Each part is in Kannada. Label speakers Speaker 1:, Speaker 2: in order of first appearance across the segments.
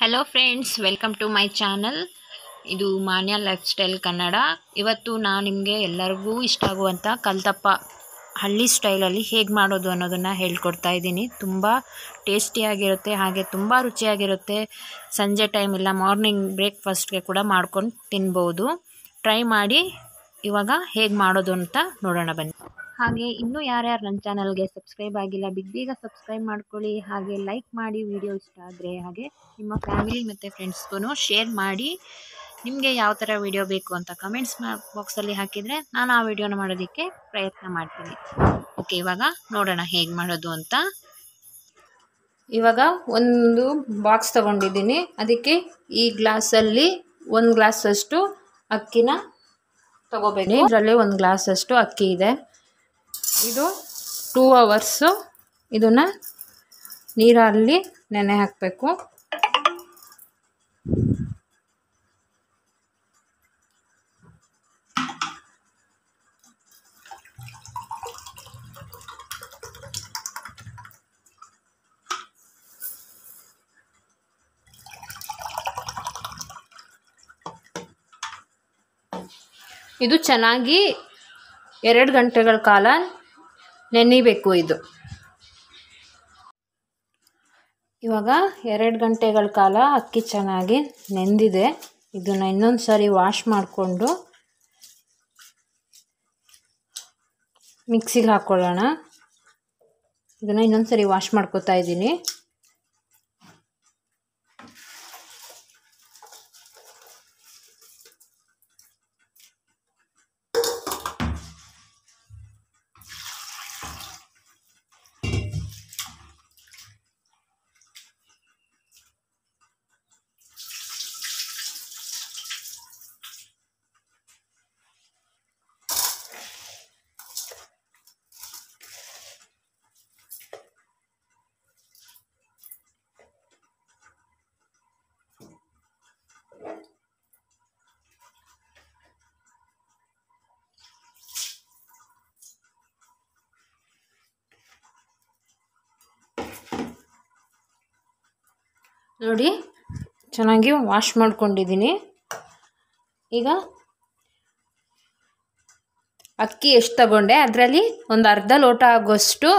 Speaker 1: Hello friends, welcome to my channel. ಇದು ಮಾನ್ಯ ಲೈಫ್ ಸ್ಟೈಲ್ ಕನ್ನಡ. ಇವತ್ತು ನಾನು ನಿಮಗೆ ಎಲ್ಲರಿಗೂ ಇಷ್ಟ ಆಗುವಂಥ ಕಲ್ತಪ್ಪ ಹಳ್ಳಿ ಸ್ಟೈಲಲ್ಲಿ ಹೇಗೆ ಮಾಡೋದು ಅನ್ನೋದನ್ನು ಹೇಳ್ಕೊಡ್ತಾ ಇದ್ದೀನಿ. ತುಂಬ ಟೇಸ್ಟಿಯಾಗಿರುತ್ತೆ, ಹಾಗೆ ತುಂಬ ರುಚಿಯಾಗಿರುತ್ತೆ. ಸಂಜೆ ಟೈಮ್ ಇಲ್ಲ ಮಾರ್ನಿಂಗ್ ಬ್ರೇಕ್ಫಾಸ್ಟ್ಗೆ ಕೂಡ ಮಾಡ್ಕೊಂಡು ತಿನ್ಬೋದು. ಟ್ರೈ ಮಾಡಿ. ಇವಾಗ ಹೇಗೆ ಮಾಡೋದು ಅಂತ ನೋಡೋಣ ಬನ್ನಿ. ಹಾಗೆ ಇನ್ನೂ ಯಾರ್ಯಾರು ನನ್ನ ಚಾನಲ್ಗೆ ಸಬ್ಸ್ಕ್ರೈಬ್ ಆಗಿಲ್ಲ ಬೇಗ ಸಬ್ಸ್ಕ್ರೈಬ್ ಮಾಡ್ಕೊಳ್ಳಿ. ಹಾಗೆ ಲೈಕ್ ಮಾಡಿ ವಿಡಿಯೋ ಇಷ್ಟ ಆದರೆ. ಹಾಗೆ ನಿಮ್ಮ ಫ್ಯಾಮಿಲಿ ಮತ್ತು ಫ್ರೆಂಡ್ಸ್ಗೂ ಶೇರ್ ಮಾಡಿ. ನಿಮಗೆ ಯಾವ ಥರ ವಿಡಿಯೋ ಬೇಕು ಅಂತ ಕಮೆಂಟ್ಸ್ ಬಾಕ್ಸಲ್ಲಿ ಹಾಕಿದರೆ ನಾನು ಆ ವಿಡಿಯೋನ ಮಾಡೋದಕ್ಕೆ ಪ್ರಯತ್ನ ಮಾಡ್ತೀನಿ. ಓಕೆ, ಇವಾಗ ನೋಡೋಣ ಹೇಗೆ ಮಾಡೋದು ಅಂತ. ಇವಾಗ ಒಂದು ಬಾಕ್ಸ್ ತೊಗೊಂಡಿದ್ದೀನಿ. ಅದಕ್ಕೆ ಈ ಗ್ಲಾಸಲ್ಲಿ 1 ಗ್ಲಾಸಷ್ಟು ಅಕ್ಕಿನ ತೊಗೋಬೇಕು. ಇದರಲ್ಲಿ 1 ಗ್ಲಾಸಷ್ಟು ಅಕ್ಕಿ ಇದೆ. ಇದು 2 ಅವರ್ಸು ಇದನ್ನು ನೀರಲ್ಲಿ ನೆನೆ ಹಾಕಬೇಕು. ಇದು ಚೆನ್ನಾಗಿ 2 ಗಂಟೆಗಳ ಕಾಲ ನೆನೆಯಬೇಕು. ಇದು ಇವಾಗ 2 ಗಂಟೆಗಳ ಕಾಲ ಅಕ್ಕಿ ಚೆನ್ನಾಗಿ ನೆಂದಿದೆ. ಇದನ್ನು ಇನ್ನೊಂದು ಸಾರಿ ವಾಶ್ ಮಾಡಿಕೊಂಡು ಮಿಕ್ಸಿಗೆ ಹಾಕ್ಕೊಳ್ಳೋಣ. ಇದನ್ನು ಇನ್ನೊಂದು ಸಾರಿ ವಾಶ್ ಮಾಡ್ಕೊತಾ ಇದ್ದೀನಿ. ನೋಡಿ, ಚೆನ್ನಾಗಿ ವಾಶ್ ಮಾಡ್ಕೊಂಡಿದ್ದೀನಿ. ಈಗ ಅಕ್ಕಿ ಎಷ್ಟು ತಗೊಂಡೆ ಅದರಲ್ಲಿ ಒಂದು ಅರ್ಧ ಲೋಟ ಆಗೋಷ್ಟು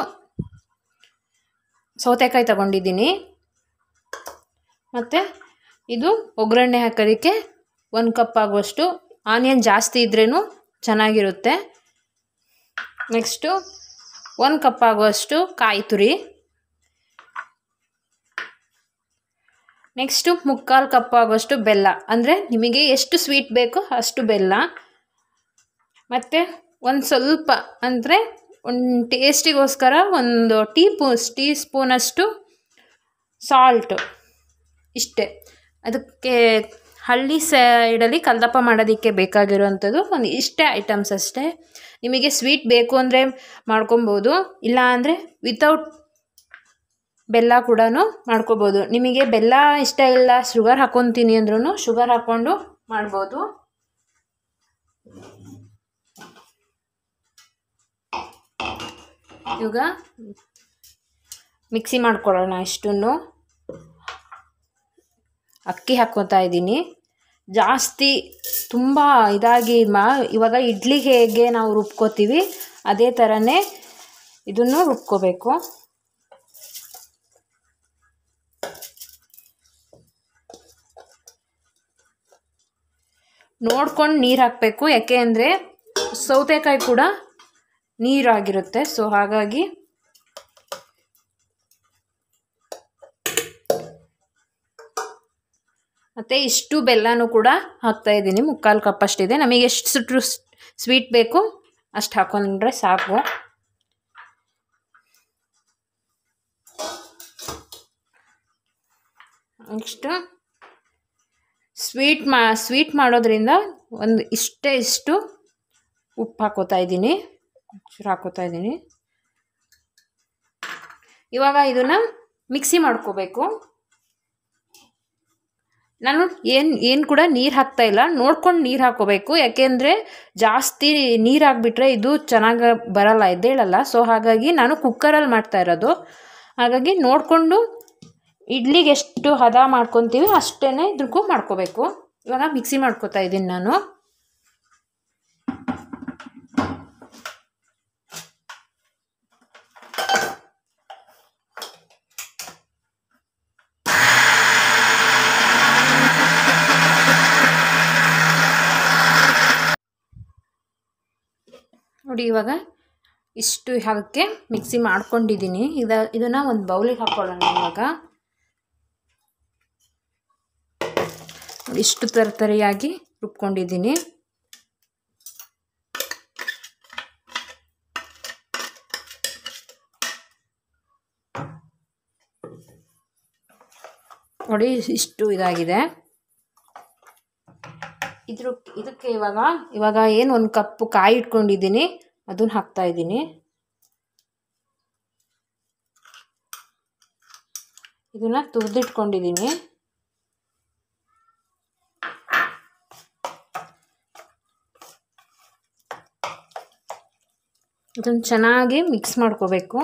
Speaker 1: ಸೌತೆಕಾಯಿ ತಗೊಂಡಿದ್ದೀನಿ. ಮತ್ತು ಇದು ಒಗ್ಗರಣೆ ಹಾಕೋದಕ್ಕೆ 1 ಕಪ್ ಆಗುವಷ್ಟು ಆನಿಯನ್. ಜಾಸ್ತಿ ಇದ್ರೂ ಚೆನ್ನಾಗಿರುತ್ತೆ. ನೆಕ್ಸ್ಟು 1 ಕಪ್ ಆಗುವಷ್ಟು ಕಾಯಿ ತುರಿ. ನೆಕ್ಸ್ಟು 3/4 ಕಪ್ ಆಗೋಷ್ಟು ಬೆಲ್ಲ, ಅಂದರೆ ನಿಮಗೆ ಎಷ್ಟು ಸ್ವೀಟ್ ಬೇಕೋ ಅಷ್ಟು ಬೆಲ್ಲ. ಮತ್ತು ಒಂದು ಸ್ವಲ್ಪ ಅಂದರೆ ಒಂದು ಟೇಸ್ಟಿಗೋಸ್ಕರ ಒಂದು ಟೀ ಸ್ಪೂನಷ್ಟು ಸಾಲ್ಟು. ಇಷ್ಟೇ. ಅದಕ್ಕೆ ಹಳ್ಳಿ ಸೈಡಲ್ಲಿ ಕಲ್ದಪ್ಪ ಮಾಡೋದಕ್ಕೆ ಬೇಕಾಗಿರುವಂಥದ್ದು ಒಂದು ಇಷ್ಟೇ ಐಟಮ್ಸ್ ಅಷ್ಟೇ. ನಿಮಗೆ ಸ್ವೀಟ್ ಬೇಕು ಅಂದರೆ ಮಾಡ್ಕೊಬೋದು, ಇಲ್ಲ ಅಂದರೆ ವಿತೌಟ್ ಬೆಲ್ಲ ಕೂಡ ಮಾಡ್ಕೋಬೋದು. ನಿಮಗೆ ಬೆಲ್ಲ ಇಷ್ಟ ಇಲ್ಲ, ಶುಗರ್ ಹಾಕ್ಕೊತೀನಿ ಅಂದ್ರೂ ಶುಗರ್ ಹಾಕ್ಕೊಂಡು ಮಾಡ್ಬೋದು. ಇವಾಗ ಮಿಕ್ಸಿ ಮಾಡ್ಕೊಳ್ಳೋಣ. ಇಷ್ಟನ್ನು ಅಕ್ಕಿ ಹಾಕ್ಕೊತಾ ಇದ್ದೀನಿ. ಜಾಸ್ತಿ ತುಂಬ ಇದಾಗಿ ಇವಾಗ ಇಡ್ಲಿಗೆ ಹೇಗೆ ನಾವು ರುಬ್ಕೋತೀವಿ ಅದೇ ಥರನೇ ಇದನ್ನು ರುಬ್ಕೋಬೇಕು. ನೋಡ್ಕೊಂಡು ನೀರು ಹಾಕಬೇಕು, ಯಾಕೆ ಅಂದರೆ ಸೌತೆಕಾಯಿ ಕೂಡ ನೀರಾಗಿರುತ್ತೆ. ಸೊ ಹಾಗಾಗಿ ಮತ್ತು ಇಷ್ಟು ಬೆಲ್ಲನೂ ಕೂಡ ಹಾಕ್ತಾಯಿದ್ದೀನಿ. 3/4 ಕಪ್ ಅಷ್ಟಿದೆ. ನಮಗೆ ಎಷ್ಟು ಸ್ವೀಟ್ ಬೇಕು ಅಷ್ಟು ಹಾಕೊಂಡ್ರೆ ಸಾಕು. ನೆಕ್ಸ್ಟು ಸ್ವೀಟ್ ಮಾಡೋದ್ರಿಂದ ಒಂದು ಇಷ್ಟು ಉಪ್ಪು ಹಾಕೋತಾ ಇದ್ದೀನಿ. ಇವಾಗ ಇದನ್ನು ಮಿಕ್ಸಿ ಮಾಡ್ಕೋಬೇಕು. ನಾನು ಏನು ಕೂಡ ನೀರು ಹಾಕ್ತಾಯಿಲ್ಲ, ನೋಡ್ಕೊಂಡು ನೀರು ಹಾಕ್ಕೋಬೇಕು. ಯಾಕೆಂದರೆ ಜಾಸ್ತಿ ನೀರು ಹಾಕ್ಬಿಟ್ರೆ ಇದು ಚೆನ್ನಾಗಿ ಬರಲ್ಲ, ಎದ್ದೇಳಲ್ಲ. ಸೊ ಹಾಗಾಗಿ ನಾನು ಕುಕ್ಕರಲ್ಲಿ ಮಾಡ್ತಾ ಇರೋದು. ಹಾಗಾಗಿ ನೋಡಿಕೊಂಡು ಇಡ್ಲಿಗೆ ಎಷ್ಟು ಹದ ಮಾಡ್ಕೊತೀವಿ ಅಷ್ಟೇ ಇದಕ್ಕೂ ಮಾಡ್ಕೋಬೇಕು. ಇವಾಗ ಮಿಕ್ಸಿ ಮಾಡ್ಕೊತಾ ಇದ್ದೀನಿ ನಾನು. ನೋಡಿ ಇವಾಗ ಇಷ್ಟು ಅದಕ್ಕೆ ಮಿಕ್ಸಿ ಮಾಡ್ಕೊಂಡಿದ್ದೀನಿ. ಇದನ್ನು ಒಂದು ಬೌಲಿಗೆ ಹಾಕ್ಕೊಳ್ಳೋಣ. ಇವಾಗ ಇಷ್ಟು ತರಿಯಾಗಿ ರುಬ್ಕೊಂಡಿದ್ದೀನಿ. ನೋಡಿ ಇಷ್ಟು ಇದಾಗಿದೆ. ಇದಕ್ಕೆ ಇವಾಗ ಏನು 1 ಕಪ್ ಕಾಯಿ ಇಟ್ಕೊಂಡಿದ್ದೀನಿ ಅದನ್ನ ಹಾಕ್ತಾ ಇದ್ದೀನಿ. ಇದನ್ನ ತುರಿದಿಟ್ಕೊಂಡಿದ್ದೀನಿ. ಇದನ್ನು ಚೆನ್ನಾಗಿ ಮಿಕ್ಸ್ ಮಾಡ್ಕೋಬೇಕು.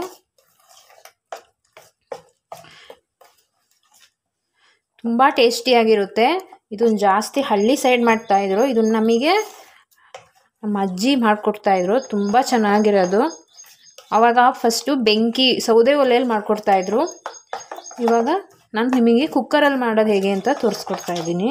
Speaker 1: ತುಂಬ ಟೇಸ್ಟಿಯಾಗಿರುತ್ತೆ. ಇದನ್ನು ಜಾಸ್ತಿ ಹಳ್ಳಿ ಸೈಡ್ ಮಾಡ್ತಾಯಿದ್ರು. ಇದನ್ನು ನಮಗೆ ನಮ್ಮ ಅಜ್ಜಿ ಮಾಡಿಕೊಡ್ತಾಯಿದ್ರು. ತುಂಬ ಚೆನ್ನಾಗಿರೋದು. ಆವಾಗ ಫಸ್ಟು ಸೌದೆ ಒಲೆಯಲ್ಲಿ ಮಾಡಿಕೊಡ್ತಾಯಿದ್ರು. ಇವಾಗ ನಾನು ನಿಮಗೆ ಕುಕ್ಕರಲ್ಲಿ ಮಾಡೋದು ಹೇಗೆ ಅಂತ ತೋರಿಸ್ಕೊಡ್ತಾಯಿದ್ದೀನಿ.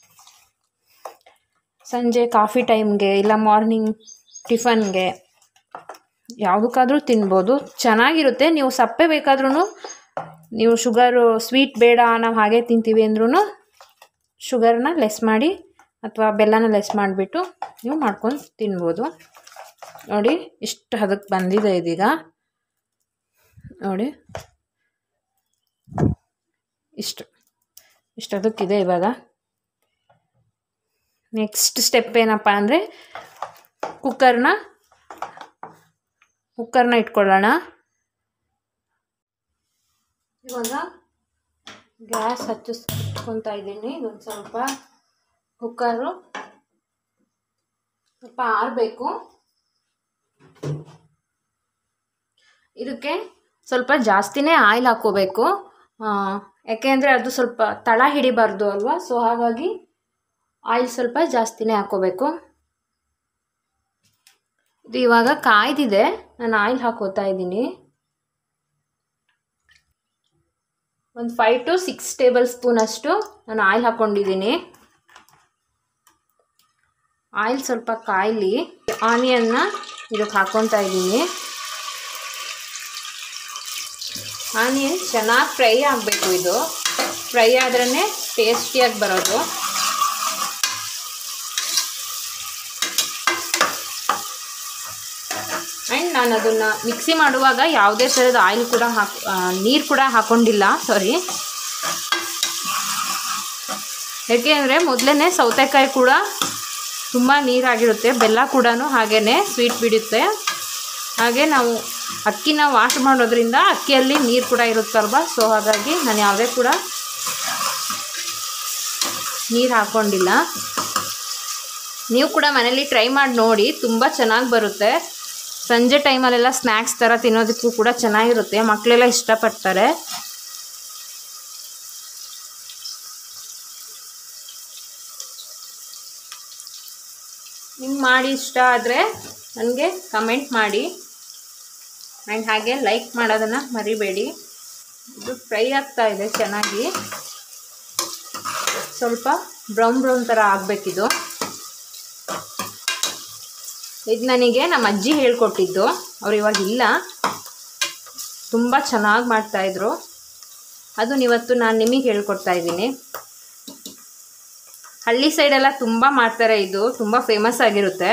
Speaker 1: ಸಂಜೆ ಕಾಫಿ ಟೈಮ್ಗೆ ಇಲ್ಲ ಮಾರ್ನಿಂಗ್ ಟಿಫನ್ಗೆ ಯಾವುದಕ್ಕಾದರೂ ತಿನ್ಬೋದು. ಚೆನ್ನಾಗಿರುತ್ತೆ. ನೀವು ಸಪ್ಪೆ ಬೇಕಾದ್ರೂ, ನೀವು ಸ್ವೀಟ್ ಬೇಡ ನಾವು ಹಾಗೆ ತಿಂತೀವಿ ಅಂದ್ರೂ ಶುಗರ್ನ ಲೆಸ್ ಮಾಡಿ ಅಥವಾ ಬೆಲ್ಲನ ಲೆಸ್ ಮಾಡಿಬಿಟ್ಟು ನೀವು ಮಾಡ್ಕೊಂಡು ತಿನ್ಬೋದು. ನೋಡಿ ಇಷ್ಟು ಹದಕ್ಕೆ ಬಂದಿದೆ ಇದೀಗ. ನೋಡಿ ಇಷ್ಟು ಹದಕ್ಕಿದೆ. ಇವಾಗ ನೆಕ್ಸ್ಟ್ ಸ್ಟೆಪ್ ಏನಪ್ಪ ಅಂದರೆ ಕುಕ್ಕರ್ನ ಇಟ್ಕೊಳ್ಳೋಣ. ಇವಾಗ ಗ್ಯಾಸ್ ಹಚ್ಚಿಸ್ಕೊತಾ ಇದ್ದೀನಿ. ಇದೊಂದು ಸ್ವಲ್ಪ ಕುಕ್ಕರು ಸ್ವಲ್ಪ ಆರಬೇಕು. ಇದಕ್ಕೆ ಸ್ವಲ್ಪ ಜಾಸ್ತಿನೇ ಆಯಿಲ್ ಹಾಕ್ಕೋಬೇಕು. ಯಾಕೆಂದರೆ ಅದು ಸ್ವಲ್ಪ ತಳ ಹಿಡಿಬಾರ್ದು ಅಲ್ವಾ. ಸೊ ಹಾಗಾಗಿ ಆಯಿಲ್ ಸ್ವಲ್ಪ ಜಾಸ್ತಿನೇ ಹಾಕ್ಕೋಬೇಕು. ಇದು ಇವಾಗ ಕಾಯ್ದಿದೆ. ನಾನು ಆಯಿಲ್ ಹಾಕೋತಾ ಇದ್ದೀನಿ. ಒಂದು 5 to 6 ಟೇಬಲ್ ಸ್ಪೂನ್ ಅಷ್ಟು ನಾನು ಆಯಿಲ್ ಹಾಕ್ಕೊಂಡಿದ್ದೀನಿ. ಆಯಿಲ್ ಸ್ವಲ್ಪ ಕಾಯಲಿ. ಆನಿಯನ್ನ ಇದಕ್ಕೆ ಹಾಕ್ಕೊತಾ ಇದ್ದೀನಿ. ಆನಿಯನ್ ಚೆನ್ನಾಗಿ ಫ್ರೈ ಆಗಬೇಕು. ಇದು ಫ್ರೈ ಆದ್ರೇ ಟೇಸ್ಟಿಯಾಗಿ ಬರೋದು. ಆ್ಯಂಡ್ ನಾನು ಅದನ್ನು ಮಿಕ್ಸಿ ಮಾಡುವಾಗ ಯಾವುದೇ ಥರದ ಆಯಿಲ್ ಕೂಡ ನೀರು ಕೂಡ ಹಾಕ್ಕೊಂಡಿಲ್ಲ. ಸಾರಿ, ಯಾಕೆಂದರೆ ಮೊದಲೇ ಸೌತೆಕಾಯಿ ಕೂಡ ತುಂಬ ನೀರಾಗಿರುತ್ತೆ. ಬೆಲ್ಲ ಕೂಡ ಹಾಗೇ ಸ್ವೀಟ್ ಬಿಡುತ್ತೆ. ಹಾಗೆ ನಾವು ಅಕ್ಕಿನ ವಾಶ್ ಮಾಡೋದ್ರಿಂದ ಅಕ್ಕಿಯಲ್ಲಿ ನೀರು ಕೂಡ ಇರುತ್ತಲ್ವ. ಸೊ ಹಾಗಾಗಿ ನಾನು ಯಾವುದೇ ಕೂಡ ನೀರು ಹಾಕ್ಕೊಂಡಿಲ್ಲ. ನೀವು ಕೂಡ ಮನೇಲಿ ಟ್ರೈ ಮಾಡಿ ನೋಡಿ, ತುಂಬ ಚೆನ್ನಾಗಿ ಬರುತ್ತೆ. ಸಂಜೆ ಟೈಮಲ್ಲೆಲ್ಲ ಸ್ನ್ಯಾಕ್ಸ್ ಥರ ತಿನ್ನೋದಕ್ಕೂ ಕೂಡ ಚೆನ್ನಾಗಿರುತ್ತೆ. ಮಕ್ಕಳೆಲ್ಲ ಇಷ್ಟಪಡ್ತಾರೆ. ನಿಮ್ಗೆ ಮಾಡಿ ಇಷ್ಟ ಆದರೆ ನನಗೆ ಕಮೆಂಟ್ ಮಾಡಿ. ಆ್ಯಂಡ್ ಹಾಗೆ ಲೈಕ್ ಮಾಡೋದನ್ನು ಮರಿಬೇಡಿ. ಇದು ಫ್ರೈ ಆಗ್ತಾ ಇದೆ ಚೆನ್ನಾಗಿ. ಸ್ವಲ್ಪ ಬ್ರೌನ್ ಥರ ಆಗಬೇಕಿದು. ಇದು ನನಗೆ ನಮ್ಮ ಅಜ್ಜಿ ಹೇಳ್ಕೊಟ್ಟಿದ್ದು. ಅವ್ರು ಇವಾಗ ಇಲ್ಲ. ತುಂಬ ಚೆನ್ನಾಗಿ ಮಾಡ್ತಾಯಿದ್ರು. ಇವತ್ತು ನಾನು ನಿಮಗೆ ಹೇಳ್ಕೊಡ್ತಾ ಇದ್ದೀನಿ. ಹಳ್ಳಿ ಸೈಡೆಲ್ಲ ತುಂಬ ಮಾಡ್ತಾರೆ. ಇದು ತುಂಬ ಫೇಮಸ್ ಆಗಿರುತ್ತೆ.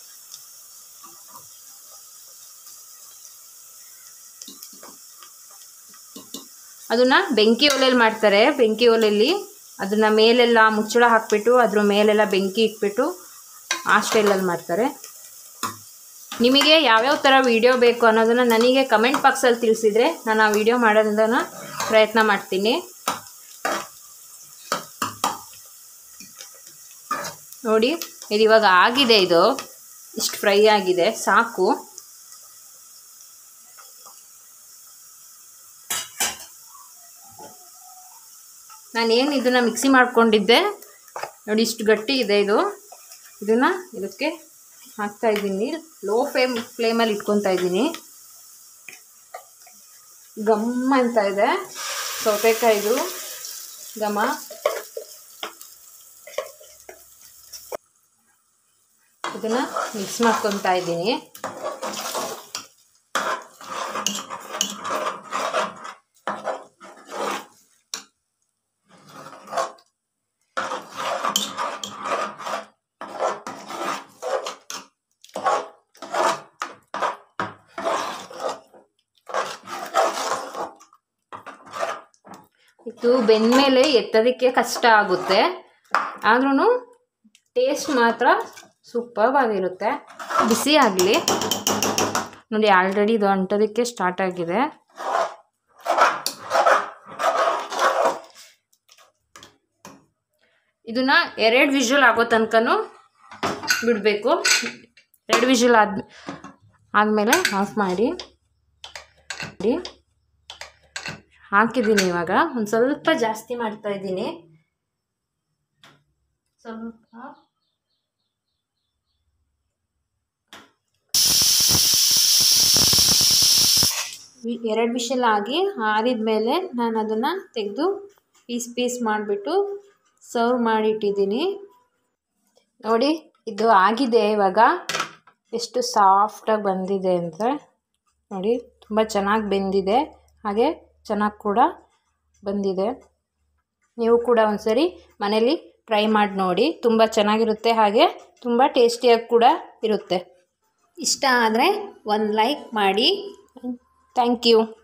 Speaker 1: ಅದನ್ನು ಬೆಂಕಿ ಒಲೆಯಲ್ಲಿ ಮಾಡ್ತಾರೆ. ಬೆಂಕಿ ಒಲೆಯಲ್ಲಿ ಅದನ್ನು ಮೇಲೆಲ್ಲ ಮುಚ್ಚಳ ಹಾಕಿಬಿಟ್ಟು ಅದ್ರ ಮೇಲೆಲ್ಲ ಬೆಂಕಿ ಇಟ್ಬಿಟ್ಟು ಆ ಸ್ಟೈಲಲ್ಲಿ ಮಾಡ್ತಾರೆ. ನಿಮಗೆ ಯಾವ್ಯಾವ ಥರ ವೀಡಿಯೋ ಬೇಕು ಅನ್ನೋದನ್ನು ನನಗೆ ಕಮೆಂಟ್ ಬಾಕ್ಸಲ್ಲಿ ತಿಳಿಸಿದರೆ ನಾನು ಆ ವಿಡಿಯೋ ಮಾಡೋದನ್ನು ಪ್ರಯತ್ನ ಮಾಡ್ತೀನಿ. ನೋಡಿ ಇದು ಇವಾಗ ಆಗಿದೆ. ಇದು ಇಷ್ಟು ಫ್ರೈ ಆಗಿದೆ, ಸಾಕು. ನಾನೇನು ಇದನ್ನು ಮಿಕ್ಸಿ ಮಾಡ್ಕೊಂಡಿದ್ದೆ ನೋಡಿ, ಇಷ್ಟು ಗಟ್ಟಿ ಇದೆ ಇದು. ಇದನ್ನು ಇದಕ್ಕೆ ಹಾಕ್ತಾಯಿದ್ದೀನಿ. ಲೋ ಫ್ಲೇಮಲ್ಲಿ ಇಟ್ಕೊತಾ ಇದ್ದೀನಿ. ಘಮ್ಮ ಅಂತ ಇದೆ ಸೌತೆಕಾಯಿದು ಘಮ. ಇದನ್ನು ಮಿಕ್ಸ್ ಮಾಡ್ಕೊತಾ ಇದ್ದೀನಿ. ಇದು ಬೆಂದಮೇಲೆ ಎತ್ತೋದಕ್ಕೆ ಕಷ್ಟ ಆಗುತ್ತೆ, ಆದ್ರೂ ಟೇಸ್ಟ್ ಮಾತ್ರ ಸೂಪರ್ಬ್ ಆಗಿರುತ್ತೆ. ಬಿಸಿ ಆಗಲಿ ನೋಡಿ, ಆಲ್ರೆಡಿ ಇದು ಅಂಟೋದಕ್ಕೆ ಸ್ಟಾರ್ಟ್ ಆಗಿದೆ. ಇದನ್ನು 2 ವಿಷಲ್ ಆಗೋ ತನಕನೂ ಬಿಡಬೇಕು. 2 ವಿಷಲ್ ಆದಮೇಲೆ ಆಫ್ ಮಾಡಿ ಹಾಕಿದ್ದೀನಿ. ಇವಾಗ ಒಂದು ಸ್ವಲ್ಪ ಜಾಸ್ತಿ ಮಾಡ್ತಾ ಇದ್ದೀನಿ. ಸ್ವಲ್ಪ 2 ವಿಷಲ್ ಆಗಿ ಆರಿದ ಮೇಲೆ ನಾನು ಅದನ್ನು ತೆಗೆದು ಪೀಸ್ ಮಾಡಿಬಿಟ್ಟು ಸರ್ವ್ ಮಾಡಿಟ್ಟಿದ್ದೀನಿ. ನೋಡಿ, ಇದು ಆಗಿದೆ. ಇವಾಗ ಎಷ್ಟು ಸಾಫ್ಟಾಗಿ ಬಂದಿದೆ ಅಂದರೆ ನೋಡಿ, ತುಂಬ ಚೆನ್ನಾಗಿ ಬೆಂದಿದೆ, ಹಾಗೆ ಚೆನ್ನಾಗಿ ಕೂಡ ಬಂದಿದೆ. ನೀವು ಕೂಡ ಒಂದ್ಸರಿ ಮನೇಲಿ ಟ್ರೈ ಮಾಡಿ ನೋಡಿ, ತುಂಬ ಚೆನ್ನಾಗಿರುತ್ತೆ, ಹಾಗೆ ತುಂಬ ಟೇಸ್ಟಿಯಾಗಿ ಕೂಡ ಇರುತ್ತೆ. ಇಷ್ಟ ಆದರೆ ಒಂದು ಲೈಕ್ ಮಾಡಿ. Thank you.